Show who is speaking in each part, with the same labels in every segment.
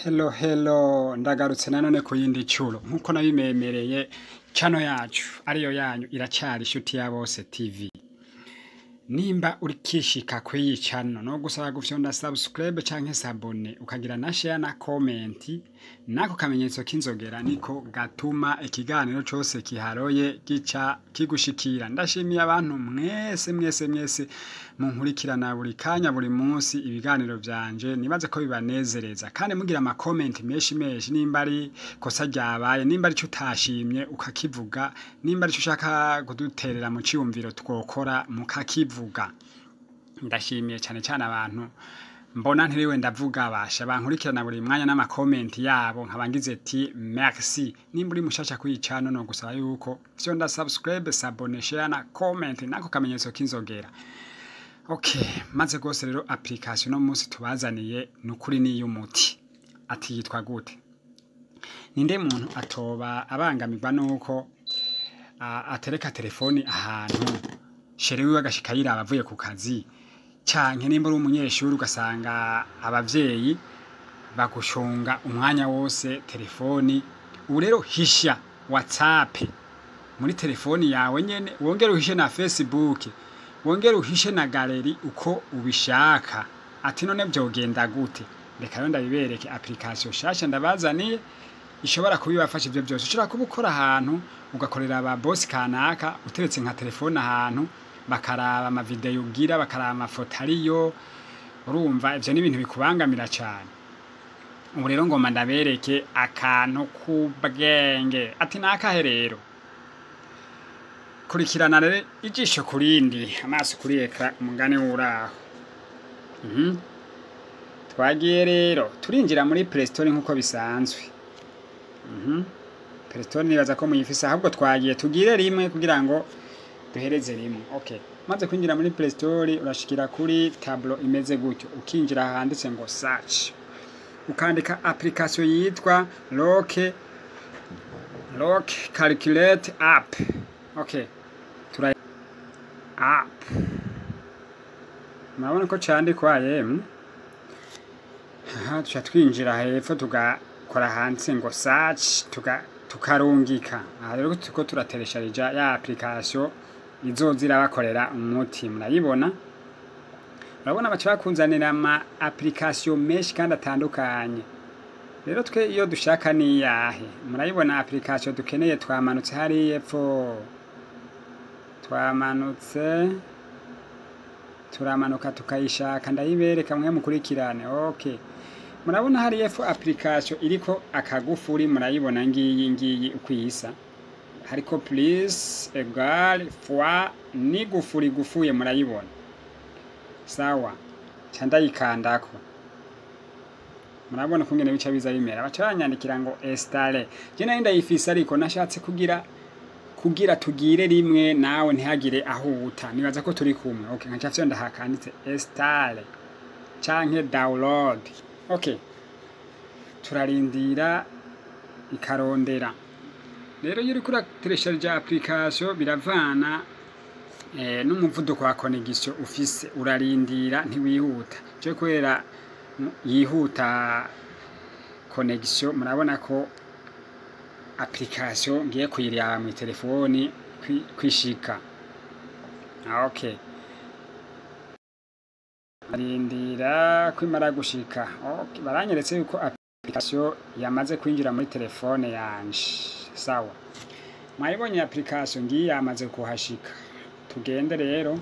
Speaker 1: Hello, ndagarutse nanone ku yindi curo nkuko nabimemereye chano yacu ariyo yanyu iracyari inshuti ya bose TV. Nimba urikishika kwiyi chano no gusaba gufyonda subscribe canke s'abone ukagira na share na comment nako kamenyetso kinzogera niko gatuma ikiganiro cose kiharoye gica kigushikira. Ndashimiye abantu mwese munkurikirana buri kanya buri munsi ibiganiro vyanje nibaze ko bibanezereza kandi mugira ama comment menshi nimba ari kosa ryabaye nimba ari cyo utashimye ukakivuga nimba ari cyo ushaka kuduterera mu ciyumviro twokora mukakivuga. Ndashimiye cyane abantu mbona ntiriwe ndavuga basha bankurikirana buri mwanya n'ama comment yabo nkabangize ati merci. Nimba uri mushasha kwicano no gusaba yuko fyonda subscribe s'abone share na comment nako kamenyetso kinzogera. Okay, maze gose rero application no munsi tubazaniye nukuri ni y'umuti. Ati yitwa gute? Ninde muntu atoba abangamirwa nuko atereka telefoni ahantu sherewe agashika yiraba avuye ku kazi canke nimba uri umunyeshuri ugasanga abavyeyi bagushonga umwanya wose telefoni. Ubu rero hisha WhatsApp muri telefoni yawe nyene, wongere uhishe na Facebook, wongere uhishe na galeri uko ubishaka. Ati none byogenda gute? Reka rero ndabibereke application shasha ndabazaniye ishobora kubibafasha ivyo byose. Ushobora kubukora ahantu ugakorera aba boss kanaka uteretse nka telefone ahantu bakaraba ama video ugira bakaraba amafoto ariyo, urumva ivyo ni ibintu bikubangamira cyane. Ubu rero ngoma ndabereke akantu kubwenge. Ati nakahe rero? Kurikirana rero ijisho kurindi amaso kuri ekra umugane wuraho. Twagiye rero turinjira muri Play Store nkuko bisanzwe. Play Store nibaza ko muyifisa ahubwo twagiye tugire rimwe kugira ngo duhereze rimwe. Okay, maze kwinjira muri Play Store urashikira kuri tableau imeze gutyo, ukinjira handitse ngo search, ukandika application yitwa Lock Calculate App. Okay, tura app mabona ko candikwa yemwe. Tuca twinjira hepfo tugakora handitse ngo search tukarungika. Aha rero tuko turateresharija ya application izozira bakorera umuti. Murayibona? Urabona bacha bakunzanira ama application menshi kandi atandukanye. Rero twe iyo dushaka ni yahe? Murayibona application dukeneye twamanutse hari yepfo. Turamanuka tukayishaka ndayibereka mwe mukurikirane. Okay, murabona hari yepfo application iriko akagufuri. Murayibona ngiyi ukwisa hariko plus egal fois ni gufuri gufuye. Murayibona sawa? Candayikandako murabona kungene bica biza bimera. Bacanyandikira ngo installe. Je nayo ndayifisa ariko nashatse kugira tugire rimwe nawe ntihagire aho uta. Nibaza ko turi kumwe. Okay, nkaca fyo ndahakanditse installe canke download. Okay, turarindira ikarondera. Rero yuri kura teresharija application biravana n'umuvuduko wa connection ufise. Urarindira ntiwihuta. Cyo kwera yihuta connection. Murabona ko application ngiye kuyirya mu telefoni kwishika. Okay, arindira kwimara gushika. Okay, baranyeretse yuko application yamaze kwinjira muri telefone yanje. Sawa, mwayibonye application ngiye yamaze kuhashika. Tugende rero.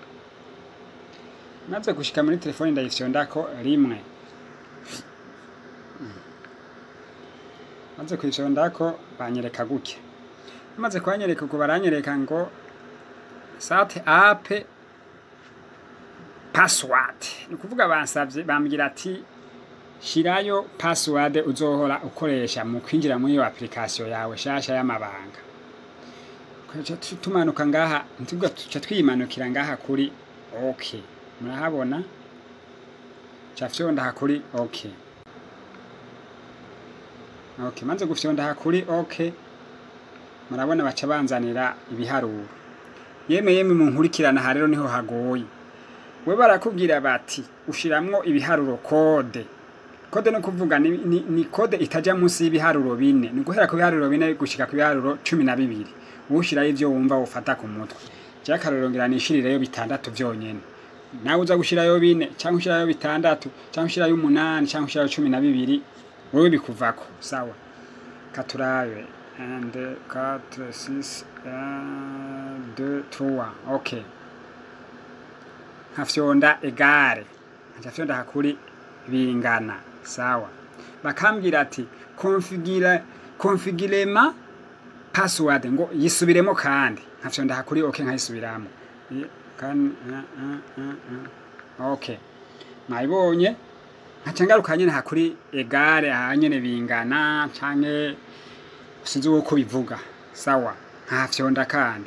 Speaker 1: Maze gushika muri telefone ndayifyondako rimwe. Maze kwifyondako banyereka gutya. Maze kwanyereka ko baranyereka ngo sate app password. Nikuvuga bansavye bambwira ati shirayo password uzohora ukoresha mu kwinjira muri iyo application yawe shasha y'amabanga. Kwacha tumanuka ngaha ntubwo tuca twimanukira ngaha kuri okay. Murahabona cafyonda hakuri okay. Okay, manze gufyonda hakuri okay. Murabona baca banzanira ibiharuro. Yemwe munkurikirana ha rero niho hagoye. We barakubwira bati ushiramwo ibiharuro kode no kuvuga ni kode itaja munsi y'ibiharuro bine ni guhera ku biharuro bine gushika ku biharuro 12 ushirayo ivyo wumva ufata ku mutwe je akarorongera nishirireyo bitandatu vyonyene nawe uza gushirayo bine cyangwa ushirayo bitandatu cyangwa ushirayo 8 cyangwa ushirayo 12 wewe bikuvako sawa katurabe and 4 6 2 3 okay hafyonda egare hafyonda hakuri bingana sawa bakambira ati configurema password ngo yisubiremo kandi hafyonda hakuri okay nkayisubiramo kan okay mayibonye nkacangarukanye hakuri egare hanyene bingana canke sinzi uko bivuga sawa hafyonda kandi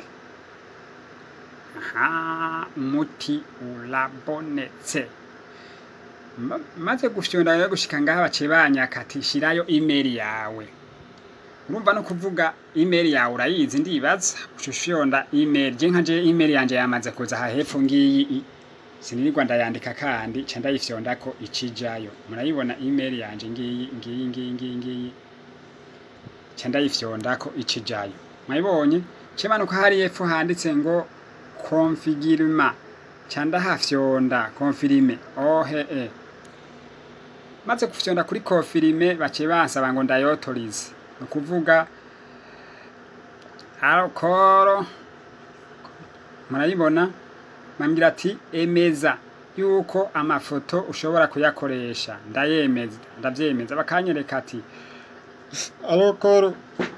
Speaker 1: umuti urabonetse maze gufyonda yo gushika ngaha bacebanya katishirayo email yawe urumva no kuvuga email yawe urayizi ndibaza ushufyonda email je nkaje email yanje yamaze kuza ha hepfo ngiyi sinirirwa ndayandika kandi ca ndayifyonda ko ikijayo murayibona email yanje ngiyi ca ndayifyonda ko ikijayo mwayibonye cemanuka hari hepfo handitse ngo configurema ca ndahafyonda confirme maze kufyonda kuri confirme bace bansaba ngo ndayotorize no kuvuga alcohol murayibona mambira ati emeza yuko amafoto ushobora kuyakoresha ndayemeza ndavyemeza bakanyereka ati alcohol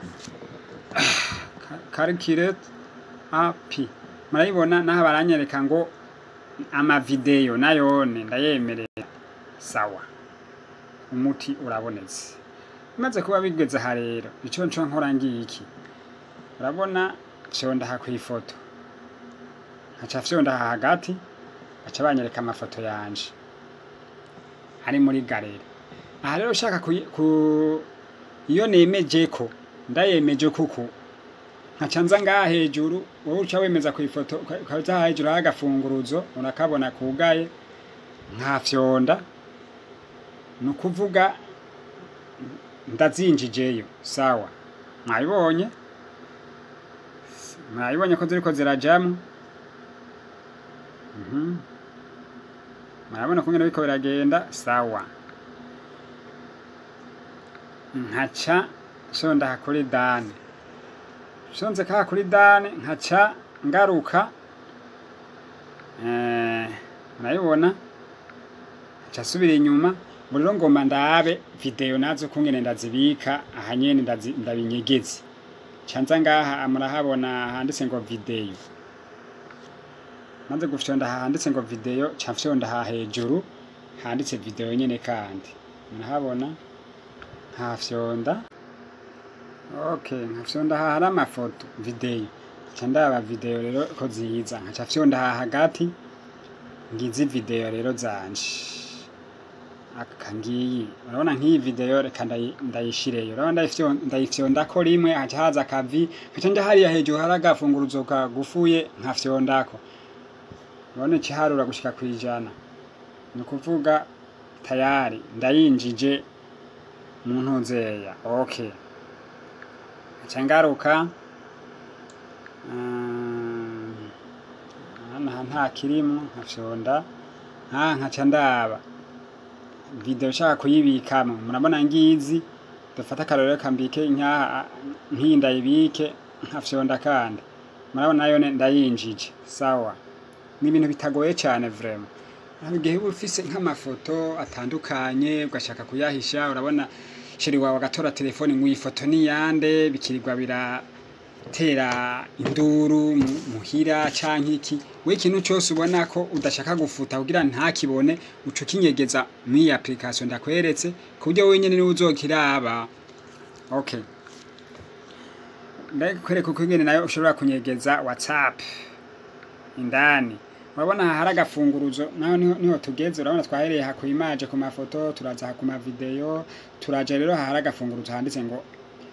Speaker 1: calculate api murayibona naho baranyereka ngo ama video nayone ndayemerera sawa umuti urabonetse maze kuba bigeze ha rero ico nco nkora ngiki urabona fyonda ha kwifoto acha fyonda ha hagati acha banyereka amafoto yanje ari muri galeri aha rero ushaka ku iyo nemeje ko ndayemeje kuko nkacanza ngaha hejuru wowe uca wemeza ku ifoto kaza hejuru hagafunguruzo unakabona kugaye nkafyonda no kuvuga ndazinjijeyo sawa mwayibonye ko ziriko zirajamo mwabona kungene biko biragenda sawa nkaca shonda hakuri dane shonze ka kuri dane nkaca ngaruka mwayibona nkaca subira inyuma buriro ngomba ndabe video nazo kungene ndazibika ahanyene ndabinyegeze canza ngaha murahabona handitse ngo video maze gufyonda handitse ngo video cafyonda ha hejuru handitse video nyene kandi murahabona hafyonda okay nkafyonda ha hari amafoto video candaba video rero ko ziza nkacafyonda ha hagati ngizi video rero zanje akangiyi urabona nk'iyi video reka ndayishireyo urabona ndayifyonda ko rimwe haza kavi kacanja hariya hejuru haragafunguruzo kagufuye nkafyondako urabona ciharura gushika kwijana no kuvuga tayari ndayinjije mu ntuzeya okay acangaruka nta kirimo nkafyonda nkaca ndaba video shaka kuyibikamo murabona ngizi dufata karore kambike nkinda ibike nkafyonda kandi murabona yone ndayinjije sawa ni ibintu bitagoye cyane vraiment igihe ufise nk'amafoto atandukanye ugashaka kuyahisha urabona sheri wawe agatora telefone ngo ifoto ni yande bikirirwa biratera induru muhira canke iki we ikintu cyose ubona ko udashaka gufuta kugira ntakibone uco kinyegeza muri application ndakweretse kubyo wenyene ni uzokiraba okay ndakwereka uko ngene nayo ushobora kunyegeza WhatsApp indani urabona hari agafunguruzo naho niho tugeze urabona twahereye ha ku image ku mafoto turaza ha ku ma video turaje rero hari agafunguruzo handitse ngo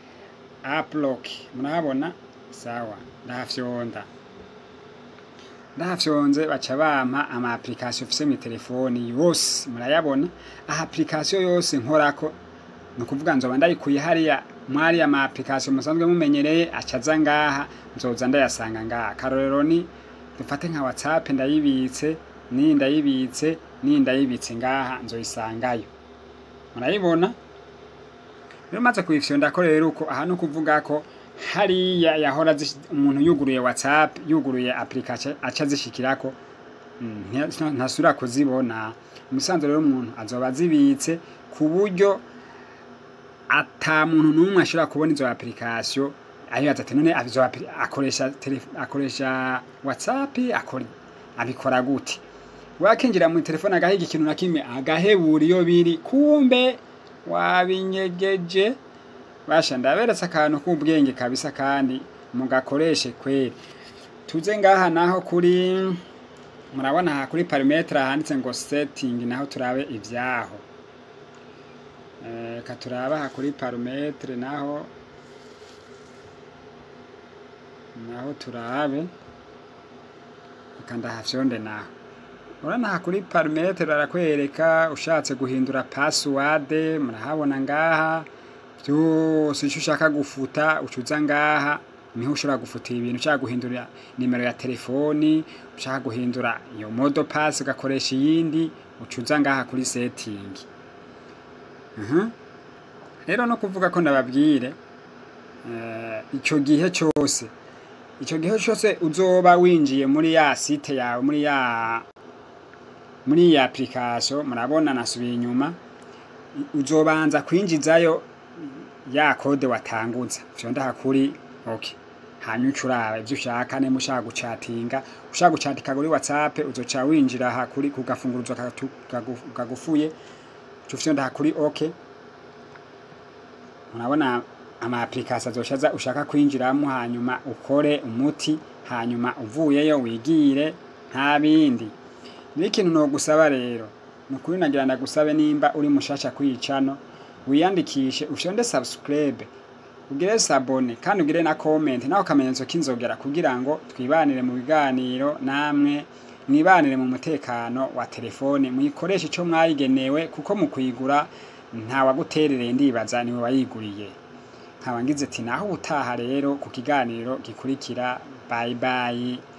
Speaker 1: upload murahabona sawa ndafyonda ndafyonze baca bampa ama application ufise mu telefoni yose murayabona aha application yose nkorako no kuvuga nzoba ndayikuye hariya mwari ama application musanzwe mumenyereye acaza ngaha nzoza ndayasanga ngaha karorero ni dufate nka WhatsApp ndayibitse ndayibitse ngaha nzoyisangayo murayibona rero maze kuyifyonda ko rero uko aha no kuvuga ko hariya yahora umuntu yuguruye WhatsApp yuguruye application aca zishikirako ntasura kuzibona umusanzo rero umuntu azoba zibitse ku buryo ata muntu numwe ashobora kubona izo application ayo ati none akoresha WhatsApp abikora gute wakinjira mu telefone agahiga ikintu na kimwe agahebura iyo biri kumbe wabinyegeje basha ndaberetse akantu k'ubwenge kabisa kandi mugakoreshe kweri tuze ngaha naho kuri murabona aha kuri parameter handitse ngo setting naho turabe ivyaho katuraba aha kuri parameter naho turabe kanda hafyonde naho urana aha kuri parameter arakwereka ushatse guhindura password murahabona ngaha byose ushaka gufuta ucuza ngaha niho ushobora gufutira ibintu ushaka guhindura nimero ya telefoni ushaka guhindura iyo modo pass ugakoresha yindi ucuza ngaha kuri setting rero no kuvuga ko ndababwire icyo gihe cyose uzoba winjiye muri ya site yawe muri ya application murabona nasubiye inyuma uzobanza kwinjizayo ya code watanguza fyonda hakuri okay hanyuma ucuraba ivyo ushaka ne mushaka guchatinga ushaka guchatika kuri WhatsApp uzoca winjira hakuri kugafunguruzwa kagufuye fyonda hakuri okay murabona ama application azoshaza ushaka kwinjiramo hanyuma ukore umuti hanyuma uvuyeyo wigire nta bindi n'ikintu no gusaba rero nukuri nagira ndagusabe nimba uri mushasha kwicano wiyandikishe ushonde subscribe ugire sabone kandi ugire na comment naho kamenyetso kinzogera kugira ngo twibanire mu biganiro namwe mwibanire mu mutekano wa telefone muyikoreshe ico mwayigenewe kuko mu kwigura nta waguterereye ndibaza niwe wayiguriye nkabangize ati naho utaha rero ku kiganiro gikurikira bye bye